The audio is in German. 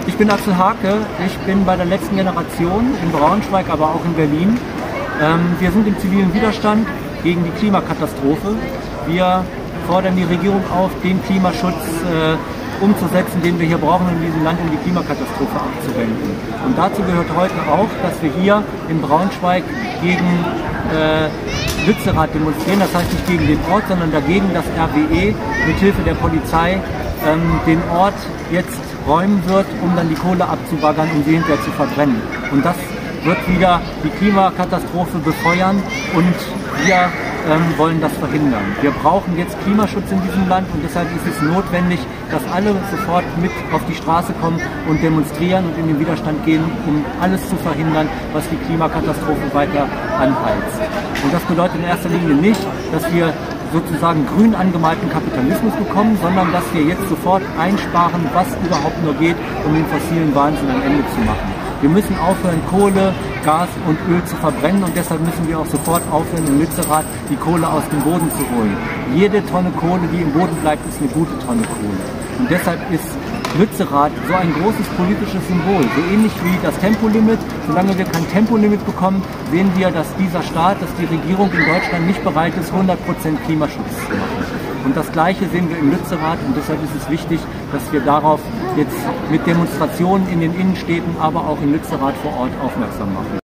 Ich bin Axel Hake, ich bin bei der letzten Generation in Braunschweig, aber auch in Berlin. Wir sind im zivilen Widerstand gegen die Klimakatastrophe. Wir fordern die Regierung auf, den Klimaschutz umzusetzen, den wir hier brauchen, in diesem Land, um die Klimakatastrophe abzuwenden. Und dazu gehört heute auch, dass wir hier in Braunschweig gegen Lützerath demonstrieren, das heißt nicht gegen den Ort, sondern dagegen, dass RWE mithilfe der Polizei den Ort jetzt räumen wird, um dann die Kohle abzubaggern, um sie hinterher zu verbrennen. Und das wird wieder die Klimakatastrophe befeuern und wir wollen das verhindern. Wir brauchen jetzt Klimaschutz in diesem Land und deshalb ist es notwendig, dass alle sofort mit auf die Straße kommen und demonstrieren und in den Widerstand gehen, um alles zu verhindern, was die Klimakatastrophe weiter anheizt. Und das bedeutet in erster Linie nicht, dass wir sozusagen grün angemalten Kapitalismus bekommen, sondern dass wir jetzt sofort einsparen, was überhaupt nur geht, um den fossilen Wahnsinn ein Ende zu machen. Wir müssen aufhören, Kohle, Gas und Öl zu verbrennen und deshalb müssen wir auch sofort aufhören, in Lützerath die Kohle aus dem Boden zu holen. Jede Tonne Kohle, die im Boden bleibt, ist eine gute Tonne Kohle. Und deshalb ist Lützerath so ein großes politisches Symbol, so ähnlich wie das Tempolimit. Solange wir kein Tempolimit bekommen, sehen wir, dass dieser Staat, dass die Regierung in Deutschland nicht bereit ist, 100% Klimaschutz zu machen. Und das Gleiche sehen wir in Lützerath und deshalb ist es wichtig, dass wir darauf jetzt mit Demonstrationen in den Innenstädten, aber auch in Lützerath vor Ort aufmerksam machen.